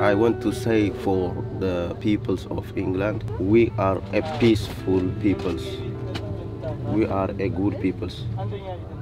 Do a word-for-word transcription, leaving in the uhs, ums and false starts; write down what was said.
I want to say for the peoples of England, we are a peaceful peoples. We are a good peoples.